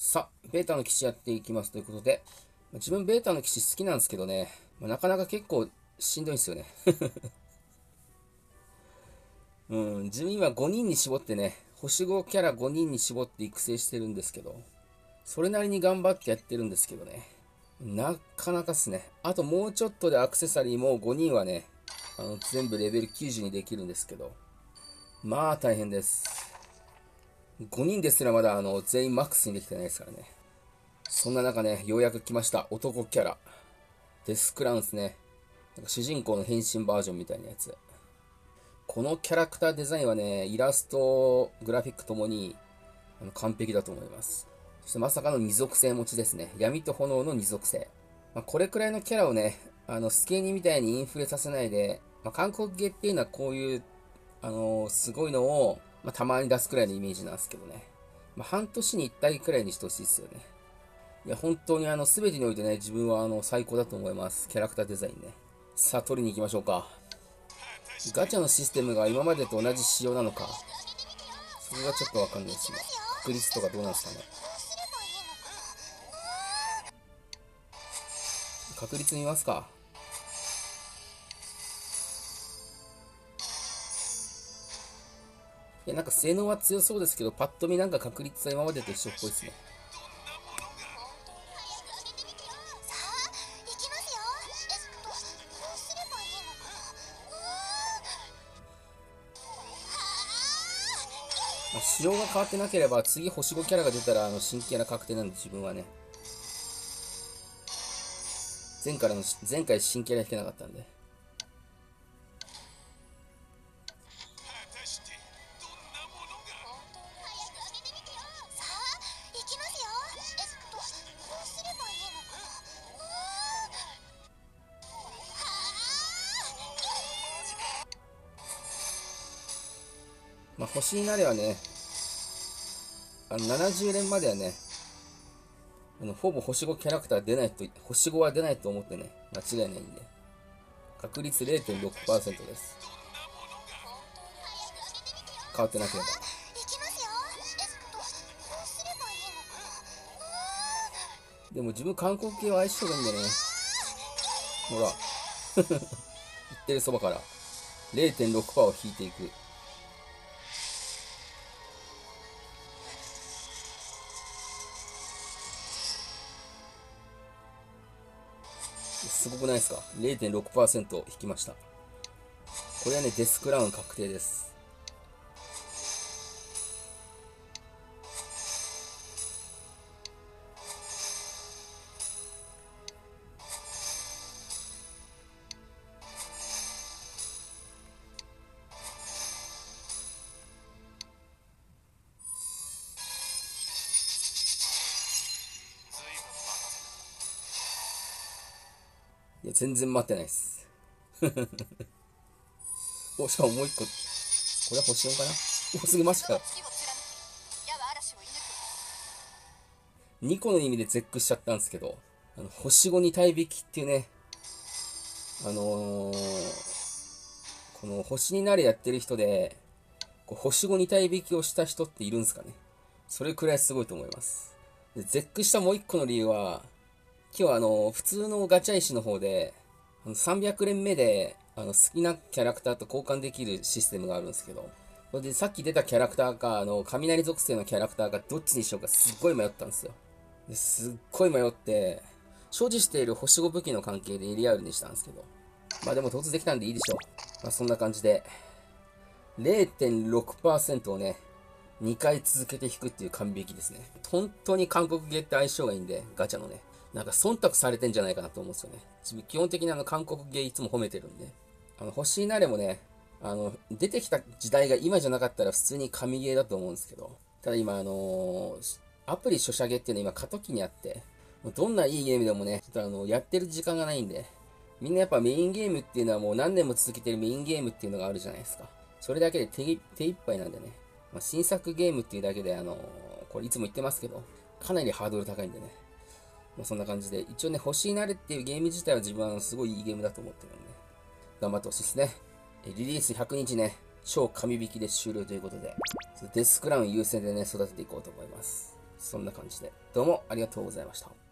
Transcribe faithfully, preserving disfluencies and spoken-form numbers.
さあ、ベータの騎士やっていきますということで、自分ベータの騎士好きなんですけどね、まあ、なかなか結構しんどいんですよね。うん、自分今ごにんに絞ってね、星ごキャラごにんに絞って育成してるんですけど、それなりに頑張ってやってるんですけどね、なかなかっすね。あともうちょっとでアクセサリーもごにんはね、あの全部レベルきゅうじゅうにできるんですけど、まあ大変です。ごにんですらまだあの全員マックスにできてないですからね。そんな中ね、ようやく来ました。男キャラ。デスクランスね。なんか主人公の変身バージョンみたいなやつ。このキャラクターデザインはね、イラスト、グラフィックともにあの完璧だと思います。そしてまさかの二属性持ちですね。闇と炎の二属性。まあ、これくらいのキャラをね、あの、スケーニみたいにインフレさせないで、まあ、韓国芸っていうのはこういう、あのーすごいのを、まあ、たまに出すくらいのイメージなんですけどね。まあ、半年にいっ体くらいにしてほしいですよね。いや、本当にあの、すべてにおいてね、自分はあの、最高だと思います。キャラクターデザインね。さあ、取りに行きましょうか。ガチャのシステムが今までと同じ仕様なのか。それはちょっとわかんないですね。確率とかどうなんですかね。確率見ますか。いや、なんか性能は強そうですけど、パッと見なんか確率は今までと一緒っぽいですね。まあ、仕様が変わってなければ、次星ごキャラが出たら、あの、新キャラ確定なんで、自分はね。前回の、前回新キャラ引けなかったんで。まあ、星になればね、あの、ななじゅう連まではね、あの、ほぼ星ごキャラクター出ないと、星ごは出ないと思ってね、間違いないんで。確率 れいてんろくパーセント です。変わってなければ。でも自分韓国系は相性がいいんだね。ほら。言ってるそばから れいてんろくパーセント を引いていく。すごくないですか？ れいてんろくパーセント 引きました。これはね、デスクラウン確定です。いや、全然待ってないです。お、しかももう一個。これは星よんかな。お、すぐマジか。にこの意味で絶句しちゃったんですけど、あの、星ごに体引きっていうね、あのー、この星になれやってる人で、こう星ごに体引きをした人っているんですかね。それくらいすごいと思います。で、絶句したもう一個の理由は、今日はあの、普通のガチャ石の方で、あのさんびゃく連目で、あの、好きなキャラクターと交換できるシステムがあるんですけど、それでさっき出たキャラクターか、あの、雷属性のキャラクターかどっちにしようかすっごい迷ったんですよ。ですっごい迷って、所持している星ご武器の関係でエリアールにしたんですけど、まあでも突できたんでいいでしょう。まあそんな感じで、れいてんろくパーセント をね、にかい続けて引くっていう完璧ですね。本当に韓国ゲーって相性がいいんで、ガチャのね。なんか忖度されてんじゃないかなと思うんですよね。自分基本的にあの韓国ゲーいつも褒めてるんで。あの、星になれもね、あの、出てきた時代が今じゃなかったら普通に神ゲーだと思うんですけど、ただ今あのーアプリ初射ゲーっていうのは今過渡期にあって、どんないいゲームでもね、ちょっとあの、やってる時間がないんで、みんなやっぱメインゲームっていうのはもう何年も続けてるメインゲームっていうのがあるじゃないですか。それだけで手手一杯なんでね。まあ、新作ゲームっていうだけで、あのーこれいつも言ってますけど、かなりハードル高いんでね。まあ、そんな感じで、一応ね、星になれっていうゲーム自体は自分はあのすごいいいゲームだと思ってるんで、頑張ってほしいですね。えリリースひゃくにちね、超神引きで終了ということで、デスクラウン優先でね、育てていこうと思います。 そんな感じで、どうもありがとうございました。